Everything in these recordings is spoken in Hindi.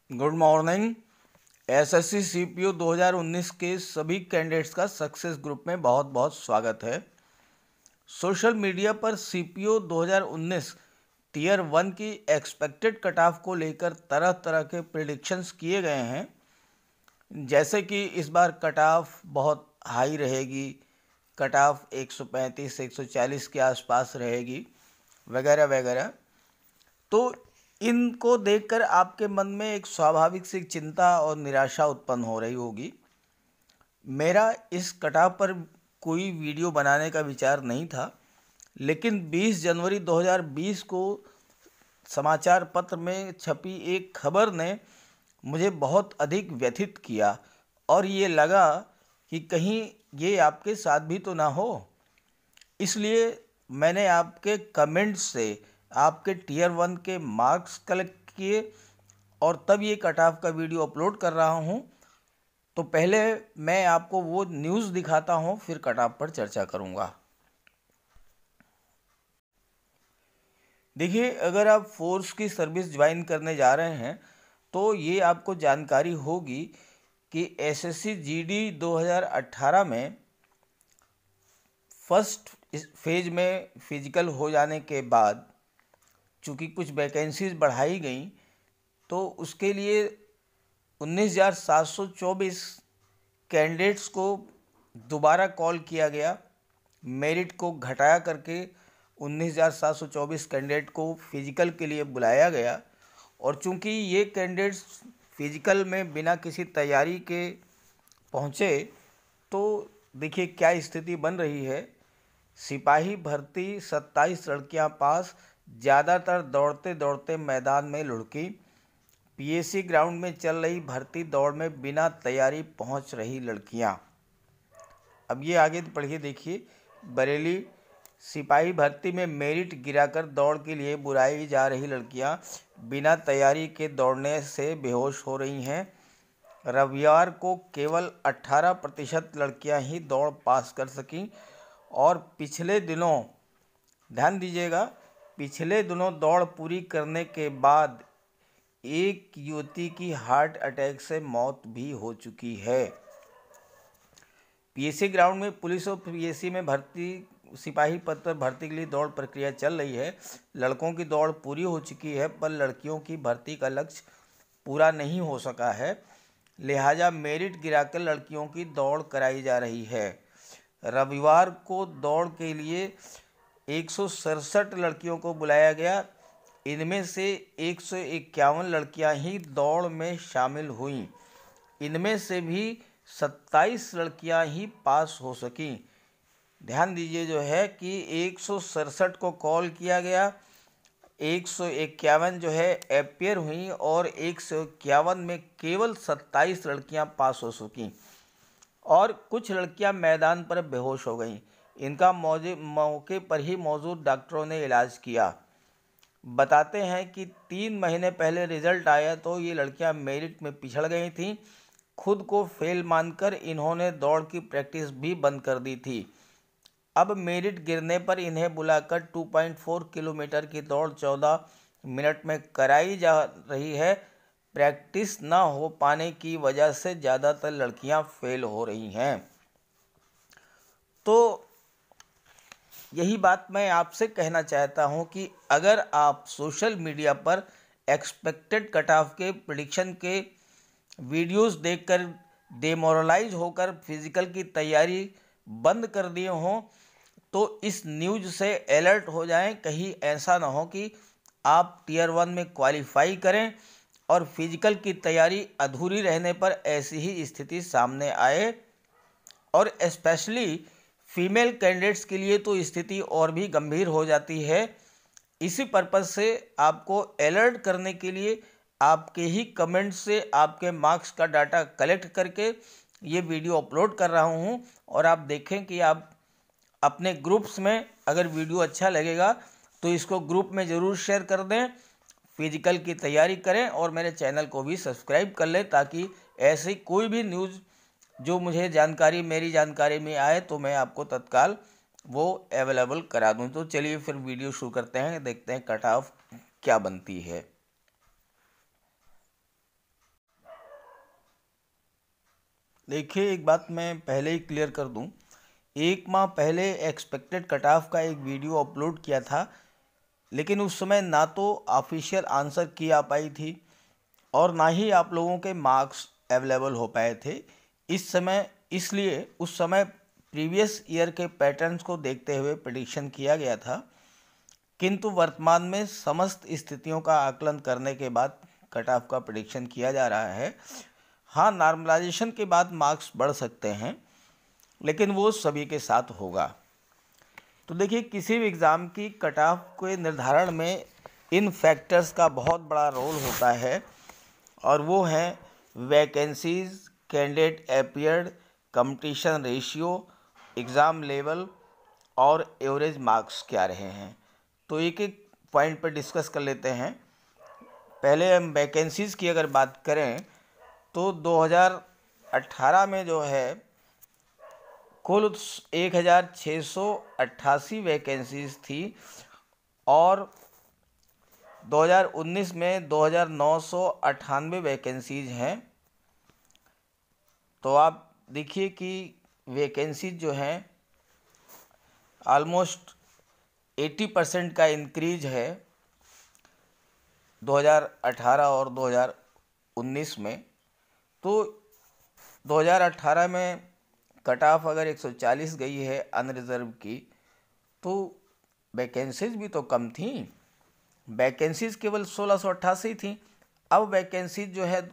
Good morning. एसएससी सीपीओ 2019 के सभी कैंडिडेट्स का सक्सेस ग्रुप में बहुत बहुत स्वागत है। सोशल मीडिया पर सीपीओ 2019 टीयर 1 की एक्सपेक्टेड कट ऑफ को लेकर तरह तरह के प्रिडिक्शंस किए गए हैं, जैसे कि इस बार कट ऑफ बहुत हाई रहेगी, कट ऑफ 135 से 140 के आसपास रहेगी, वगैरह वगैरह। तो इनको देखकर आपके मन में एक स्वाभाविक सी चिंता और निराशा उत्पन्न हो रही होगी। मेरा इस कटाव पर कोई वीडियो बनाने का विचार नहीं था, लेकिन 20 जनवरी 2020 को समाचार पत्र में छपी एक खबर ने मुझे बहुत अधिक व्यथित किया और ये लगा कि कहीं ये आपके साथ भी तो ना हो। इसलिए मैंने आपके कमेंट्स से आपके टीयर 1 के मार्क्स कलेक्ट किए और तब ये कट ऑफ का वीडियो अपलोड कर रहा हूँ। तो पहले मैं आपको वो न्यूज़ दिखाता हूँ, फिर कट ऑफ पर चर्चा करूँगा। देखिए, अगर आप फोर्स की सर्विस ज्वाइन करने जा रहे हैं तो ये आपको जानकारी होगी कि एसएससी जीडी 2018 में फर्स्ट फेज में फिजिकल हो जाने के बाद चूँकि कुछ वैकेंसीज बढ़ाई गई, तो उसके लिए 19,724 कैंडिडेट्स को दोबारा कॉल किया गया। मेरिट को घटाया करके 19,724 कैंडिडेट को फिजिकल के लिए बुलाया गया। और चूंकि ये कैंडिडेट्स फिजिकल में बिना किसी तैयारी के पहुँचे, तो देखिए क्या स्थिति बन रही है। सिपाही भर्ती 27 लड़कियां पास, ज़्यादातर दौड़ते दौड़ते मैदान में लुढ़की। पीएसी ग्राउंड में चल रही भर्ती दौड़ में बिना तैयारी पहुंच रही लड़कियां। अब ये आगे पढ़िए, देखिए। बरेली सिपाही भर्ती में मेरिट गिराकर दौड़ के लिए बुलाई जा रही लड़कियां बिना तैयारी के दौड़ने से बेहोश हो रही हैं। रविवार को केवल 18% लड़कियां ही दौड़ पास कर सकीं और पिछले दिनों, ध्यान दीजिएगा, पिछले दिनों दौड़ पूरी करने के बाद एक युवती की हार्ट अटैक से मौत भी हो चुकी है। पीएसी ग्राउंड में पुलिस और पीएसी में भर्ती सिपाही पद पर भर्ती के लिए दौड़ प्रक्रिया चल रही है। लड़कों की दौड़ पूरी हो चुकी है, पर लड़कियों की भर्ती का लक्ष्य पूरा नहीं हो सका है, लिहाजा मेरिट गिराकर लड़कियों की दौड़ कराई जा रही है। रविवार को दौड़ के लिए 167 लड़कियों को बुलाया गया। इनमें से 151 लड़कियां ही दौड़ में शामिल हुईं। इनमें से भी 27 लड़कियां ही पास हो सकीं। ध्यान दीजिए जो है कि 167 को कॉल किया गया, 151 जो है अपियर हुई और 151 में केवल 27 लड़कियां पास हो सकीं और कुछ लड़कियां मैदान पर बेहोश हो गईं। इनका मौके पर ही मौजूद डॉक्टरों ने इलाज किया। बताते हैं कि 3 महीने पहले रिजल्ट आया तो ये लड़कियां मेरिट में पिछड़ गई थीं। खुद को फेल मानकर इन्होंने दौड़ की प्रैक्टिस भी बंद कर दी थी। अब मेरिट गिरने पर इन्हें बुलाकर 2.4 किलोमीटर की दौड़ 14 मिनट में कराई जा रही है। प्रैक्टिस न हो पाने की वजह से ज़्यादातर लड़कियां फेल हो रही हैं। तो यही बात मैं आपसे कहना चाहता हूं कि अगर आप सोशल मीडिया पर एक्सपेक्टेड कट ऑफ के प्रेडिक्शन के वीडियोस देखकर डेमोरलाइज होकर फिजिकल की तैयारी बंद कर दिए हों, तो इस न्यूज़ से अलर्ट हो जाएं। कहीं ऐसा ना हो कि आप टीयर 1 में क्वालिफाई करें और फिजिकल की तैयारी अधूरी रहने पर ऐसी ही स्थिति सामने आए। और स्पेशली फीमेल कैंडिडेट्स के लिए तो स्थिति और भी गंभीर हो जाती है। इसी पर्पज़ से आपको अलर्ट करने के लिए आपके ही कमेंट से आपके मार्क्स का डाटा कलेक्ट करके ये वीडियो अपलोड कर रहा हूँ। और आप देखें कि आप अपने ग्रुप्स में अगर वीडियो अच्छा लगेगा तो इसको ग्रुप में ज़रूर शेयर कर दें। फिजिकल की तैयारी करें और मेरे चैनल को भी सब्सक्राइब कर लें, ताकि ऐसी कोई भी न्यूज़ जो मुझे मेरी जानकारी में आए तो मैं आपको तत्काल वो अवेलेबल करा दूं। तो चलिए फिर वीडियो शुरू करते हैं, देखते हैं कट ऑफ क्या बनती है। देखिए, एक बात मैं पहले ही क्लियर कर दूं, 1 माह पहले एक्सपेक्टेड कट ऑफ का एक वीडियो अपलोड किया था, लेकिन उस समय ना तो ऑफिशियल आंसर की आ पाई थी और ना ही आप लोगों के मार्क्स अवेलेबल हो पाए थे इस समय। इसलिए उस समय प्रीवियस ईयर के पैटर्न्स को देखते हुए प्रेडिक्शन किया गया था, किंतु वर्तमान में समस्त स्थितियों का आकलन करने के बाद कट ऑफ का प्रेडिक्शन किया जा रहा है। हाँ, नॉर्मलाइजेशन के बाद मार्क्स बढ़ सकते हैं, लेकिन वो सभी के साथ होगा। तो देखिए, किसी भी एग्ज़ाम की कट ऑफ के निर्धारण में इन फैक्टर्स का बहुत बड़ा रोल होता है, और वो हैं vacancies, candidate appeared, competition ratio, exam level और एवरेज मार्क्स क्या रहे हैं। तो एक एक पॉइंट पर डिस्कस कर लेते हैं। पहले हम वैकेंसीज़ की अगर बात करें तो 2018 में जो है कुल 1688 वैकेंसीज थी, और 2019 में 2998 वैकेंसीज हैं। तो आप देखिए कि वैकेंसीज जो हैं ऑलमोस्ट 80% का इंक्रीज है 2018 और 2019 में। तो 2018 में कट ऑफ अगर 140 गई है अनरिजर्व की, तो वैकेंसीज भी तो कम थी। वैकेंसीज केवल 1688 थी। अब वैकेंसीज जो है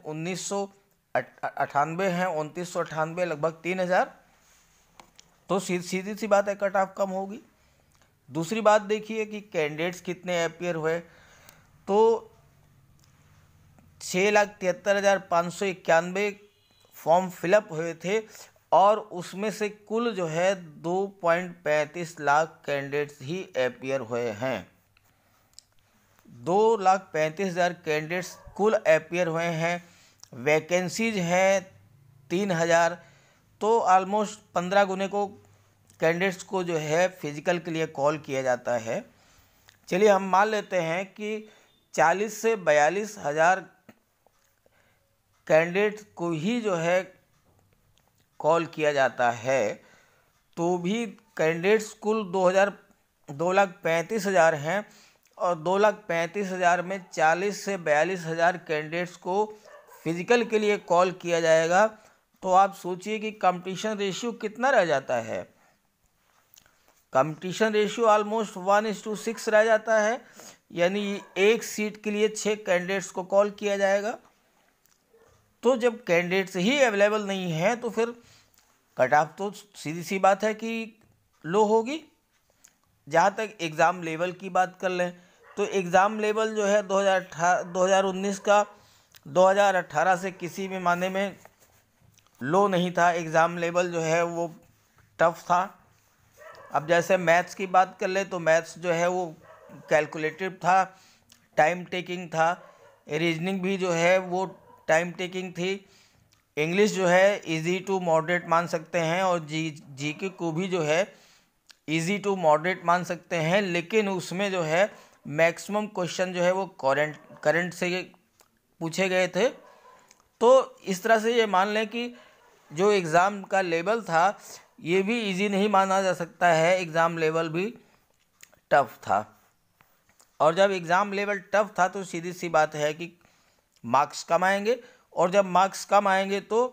1998 हैं, 2998, लगभग 3000। तो सीधी सी बात है, कट ऑफ कम होगी। दूसरी बात देखिए कि कैंडिडेट्स कितने अपीयर हुए, तो 6,73,591 फॉर्म फिलअप हुए थे, और उसमें से कुल जो है 2.35 लाख कैंडिडेट्स ही अपीयर हुए हैं। 2,35,000 कैंडिडेट्स कुल अपीयर हुए हैं। वैकेंसीज हैं 3,000। तो ऑलमोस्ट 15 गुने को कैंडिडेट्स को जो है फिजिकल के लिए कॉल किया जाता है। चलिए हम मान लेते हैं कि 40 से 42 हज़ार कैंडिडेट को ही जो है कॉल किया जाता है, तो भी कैंडिडेट्स कुल 2,35,000 हैं, और 2,35,000 में 40 से 42,000 कैंडिडेट्स को फिजिकल के लिए कॉल किया जाएगा। तो आप सोचिए कि कंपटीशन रेशियो कितना रह जाता है। कंपटीशन रेशियो ऑलमोस्ट 1:6 रह जाता है, यानी एक सीट के लिए 6 कैंडिडेट्स को कॉल किया जाएगा। तो जब कैंडिडेट्स ही अवेलेबल नहीं हैं, तो फिर कट ऑफ तो सीधी सी बात है कि लो होगी। जहाँ तक एग्ज़ाम लेवल की बात कर लें, तो एग्ज़ाम लेवल जो है 2019 का 2018 से किसी भी माने में लो नहीं था। एग्ज़ाम लेवल जो है वो टफ था। अब जैसे मैथ्स की बात कर ले, तो मैथ्स जो है वो कैलकुलेटिव था, टाइम टेकिंग था। रीजनिंग भी जो है वो टाइम टेकिंग थी। इंग्लिश जो है इजी टू मॉडरेट मान सकते हैं, और जीके को भी जो है इजी टू मॉडरेट मान सकते हैं, लेकिन उसमें जो है मैक्सिमम क्वेश्चन जो है वो करंट से पूछे गए थे। तो इस तरह से ये मान लें कि जो एग्ज़ाम का लेवल था ये भी इजी नहीं माना जा सकता है, एग्ज़ाम लेवल भी टफ था। और जब एग्ज़ाम लेवल टफ था तो सीधी सी बात है कि मार्क्स कम आएंगे, और जब मार्क्स कम आएंगे तो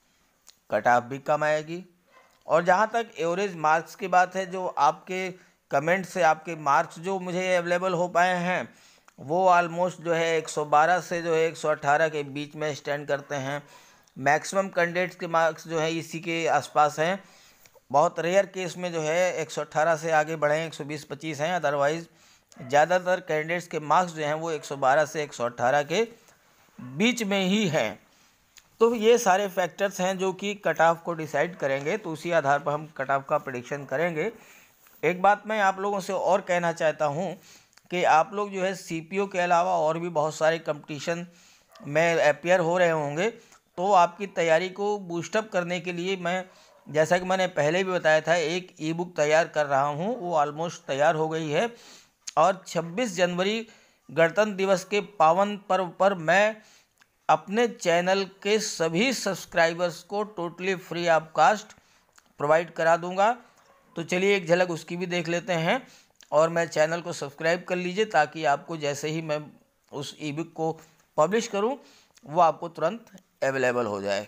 कट ऑफ भी कम आएगी। और जहाँ तक एवरेज मार्क्स की बात है, जो आपके कमेंट से आपके मार्क्स जो मुझे अवेलेबल हो पाए हैं, वो ऑलमोस्ट जो है 112 से जो है 118 के बीच में स्टैंड करते हैं। मैक्सिमम कैंडिडेट्स के मार्क्स जो है इसी के आसपास हैं। बहुत रेयर केस में जो है 118 से आगे बढ़े 120-125 हैं, अदरवाइज़ ज़्यादातर कैंडिडेट्स के मार्क्स जो हैं वो 112 से 118 के बीच में ही हैं। तो ये सारे फैक्टर्स हैं जो कि कट ऑफ को डिसाइड करेंगे, तो उसी आधार पर हम कट ऑफ का प्रेडिक्शन करेंगे। एक बात मैं आप लोगों से और कहना चाहता हूँ कि आप लोग जो है सीपीओ के अलावा और भी बहुत सारे कंपटीशन में अपीयर हो रहे होंगे, तो आपकी तैयारी को बूस्टअप करने के लिए मैं, जैसा कि मैंने पहले भी बताया था, एक ई बुक तैयार कर रहा हूँ। वो ऑलमोस्ट तैयार हो गई है, और 26 जनवरी गणतंत्र दिवस के पावन पर्व पर मैं अपने चैनल के सभी सब्सक्राइबर्स को totally free of cost provide करा दूंगा। तो चलिए एक झलक उसकी भी देख लेते हैं, और मैं चैनल को सब्सक्राइब कर लीजिए ताकि आपको जैसे ही मैं उस ई बुक को पब्लिश करूं वो आपको तुरंत अवेलेबल हो जाए।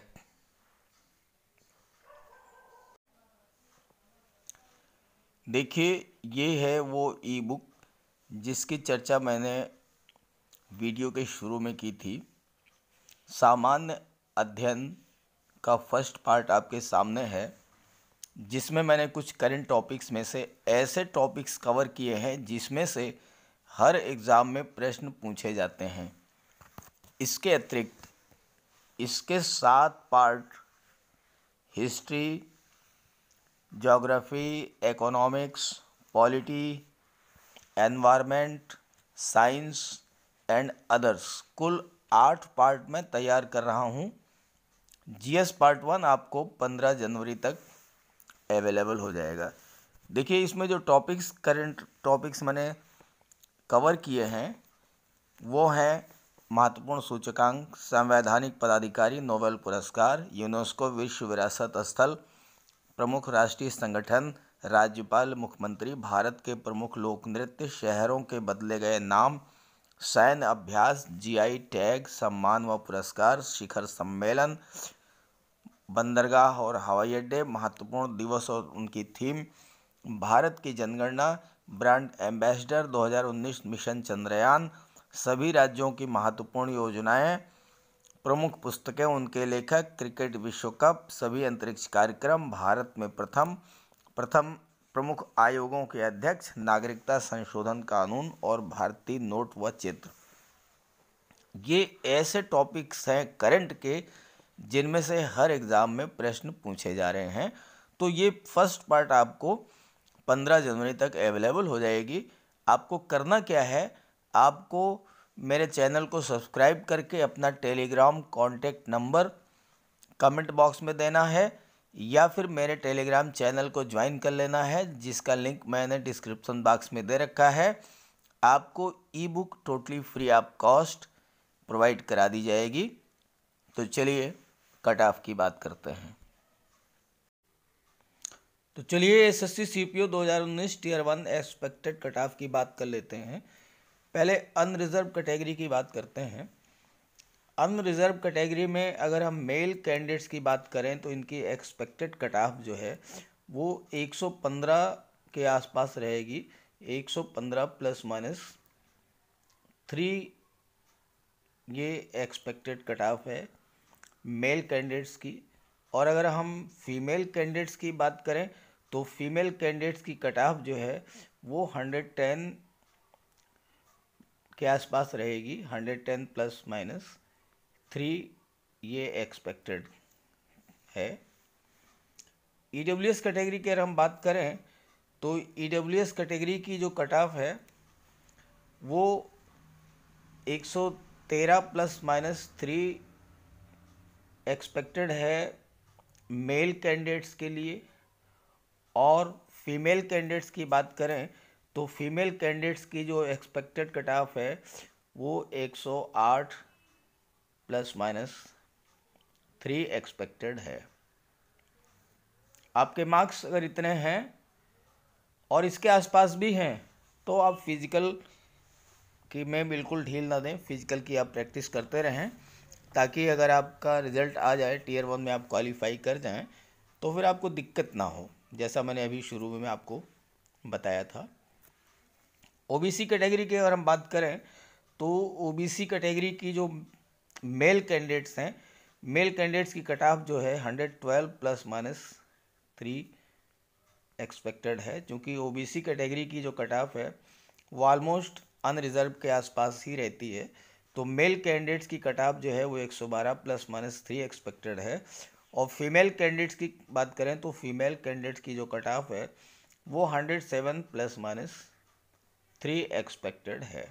देखिए ये है वो ई बुक जिसकी चर्चा मैंने वीडियो के शुरू में की थी। सामान्य अध्ययन का फर्स्ट पार्ट आपके सामने है, जिसमें मैंने कुछ करंट टॉपिक्स में से ऐसे टॉपिक्स कवर किए हैं जिसमें से हर एग्ज़ाम में प्रश्न पूछे जाते हैं। इसके अतिरिक्त इसके 7 part history, geography, economics, polity, environment, science and others कुल 8 पार्ट में तैयार कर रहा हूँ। जीएस पार्ट 1 आपको 15 जनवरी तक अवेलेबल हो जाएगा। देखिए इसमें जो करंट टॉपिक्स मैंने कवर किए हैं वो हैं महत्वपूर्ण सूचकांक, संवैधानिक पदाधिकारी, नोबेल पुरस्कार, यूनेस्को विश्व विरासत स्थल, प्रमुख राष्ट्रीय संगठन, राज्यपाल, मुख्यमंत्री, भारत के प्रमुख लोक नृत्य, शहरों के बदले गए नाम, सैन्य अभ्यास, जीआई टैग, सम्मान व पुरस्कार, शिखर सम्मेलन, बंदरगाह और हवाई अड्डे, महत्वपूर्ण दिवस और उनकी थीम, भारत की जनगणना, ब्रांड एम्बेसडर 2019 मिशन चंद्रयान, सभी राज्यों की महत्वपूर्ण योजनाएं, प्रमुख पुस्तकें, उनके लेखक, क्रिकेट विश्व कप, सभी अंतरिक्ष कार्यक्रम, भारत में प्रथम प्रमुख आयोगों के अध्यक्ष, नागरिकता संशोधन कानून और भारतीय नोट व चित्र। ये ऐसे टॉपिक्स हैं करंट के जिनमें से हर एग्ज़ाम में प्रश्न पूछे जा रहे हैं। तो ये फर्स्ट पार्ट आपको 15 जनवरी तक अवेलेबल हो जाएगी। आपको करना क्या है, आपको मेरे चैनल को सब्सक्राइब करके अपना Telegram contact number comment box में देना है, या फिर मेरे टेलीग्राम चैनल को ज्वाइन कर लेना है, जिसका लिंक मैंने डिस्क्रिप्शन बॉक्स में दे रखा है। आपको e book totally free of cost provide करा दी जाएगी। तो चलिए कट ऑफ की बात करते हैं। तो चलिए SSC CPO 2019 tier 1 expected cut off की बात कर लेते हैं। पहले अनरिजर्व कैटेगरी की बात करते हैं। अनरिजर्व कैटेगरी में अगर हम मेल कैंडिडेट्स की बात करें तो इनकी एक्सपेक्टेड कट ऑफ जो है वो 115 के आसपास रहेगी। 115 प्लस माइनस 3 ये एक्सपेक्टेड कट ऑफ है मेल कैंडिडेट्स की। और अगर हम फीमेल कैंडिडेट्स की बात करें तो फीमेल कैंडिडेट्स की कट ऑफ जो है वो 110 के आसपास रहेगी। 110 प्लस माइनस 3 ये एक्सपेक्टेड है। ईडब्ल्यूएस कैटेगरी की अगर हम बात करें तो ईडब्ल्यूएस कैटेगरी की जो कट ऑफ है वो 113 प्लस माइनस 3 एक्सपेक्टेड है मेल कैंडिडेट्स के लिए। और फीमेल कैंडिडेट्स की बात करें तो फीमेल कैंडिडेट्स की जो एक्सपेक्टेड कट ऑफ है वो 108 प्लस माइनस 3 एक्सपेक्टेड है। आपके मार्क्स अगर इतने हैं और इसके आसपास भी हैं तो आप फिज़िकल की में बिल्कुल ढील ना दें, फिज़िकल की आप प्रैक्टिस करते रहें, ताकि अगर आपका रिज़ल्ट आ जाए टियर 1 में आप क्वालिफाई कर जाएं तो फिर आपको दिक्कत ना हो, जैसा मैंने अभी शुरू में आपको बताया था। ओबीसी कैटेगरी की अगर हम बात करें तो ओबीसी कैटेगरी की जो मेल कैंडिडेट्स हैं, मेल कैंडिडेट्स की कट ऑफ जो है 112 प्लस माइनस 3 एक्सपेक्टेड है। क्योंकि ओबीसी कैटेगरी की जो कट ऑफ है वो ऑलमोस्ट अनरिजर्व के आसपास ही रहती है। तो मेल कैंडिडेट्स की कट ऑफ जो है वो 112 प्लस माइनस 3 एक्सपेक्टेड है। और फीमेल कैंडिडेट्स की बात करें तो फीमेल कैंडिडेट्स की जो कट ऑफ है वो 107 प्लस माइनस 3 एक्सपेक्टेड है।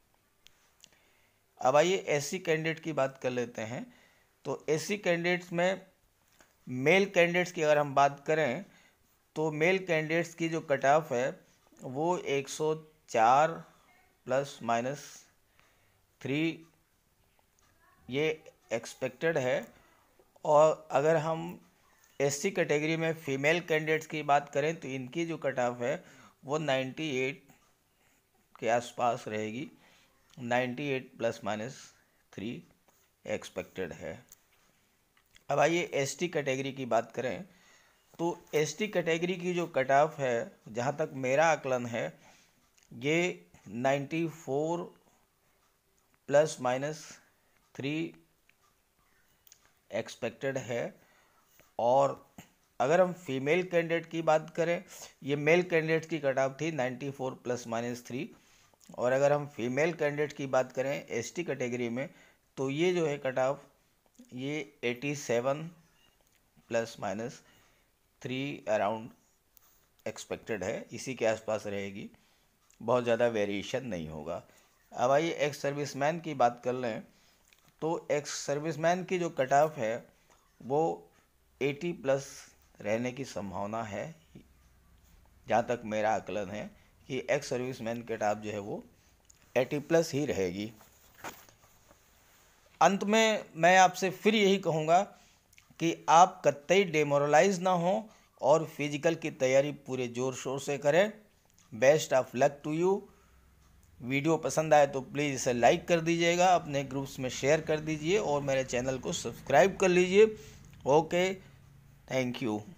अब आइए एससी कैंडिडेट की बात कर लेते हैं। तो एससी कैंडिडेट्स में मेल कैंडिडेट्स की अगर हम बात करें तो मेल कैंडिडेट्स की जो कट ऑफ है वो 104 प्लस माइनस 3 ये एक्सपेक्टेड है। और अगर हम एससी कैटेगरी में फ़ीमेल कैंडिडेट्स की बात करें तो इनकी जो कट ऑफ है वो 98 के आसपास रहेगी, 98 ±3 एक्सपेक्टेड है। अब आइए एसटी कैटेगरी की बात करें तो एसटी कैटेगरी की जो कट ऑफ है, जहाँ तक मेरा आकलन है, ये 94 ±3 एक्सपेक्टेड है। और अगर हम फीमेल कैंडिडेट की बात करें, ये मेल कैंडिडेट की कट ऑफ थी 94 ±3, और अगर हम फीमेल कैंडिडेट की बात करें एसटी कैटेगरी में तो ये जो है कट ऑफ ये 87 ±3 अराउंड एक्सपेक्टेड है, इसी के आसपास रहेगी, बहुत ज़्यादा वेरिएशन नहीं होगा। अब आइए एक्स सर्विसमैन की बात कर लें तो एक्स सर्विसमैन की जो कट ऑफ है वो 80+ रहने की संभावना है, जहाँ तक मेरा आकलन है कि एक्स सर्विसमैन की कट ऑफ जो है वो 80+ ही रहेगी। अंत में मैं आपसे फिर यही कहूँगा कि आप कतई डेमोरलाइज ना हो और फिजिकल की तैयारी पूरे ज़ोर शोर से करें। Best of luck to you. Video पसंद आए तो प्लीज़ इसे लाइक कर दीजिएगा, अपने ग्रुप्स में शेयर कर दीजिए और मेरे चैनल को सब्सक्राइब कर लीजिए। Okay, thank you.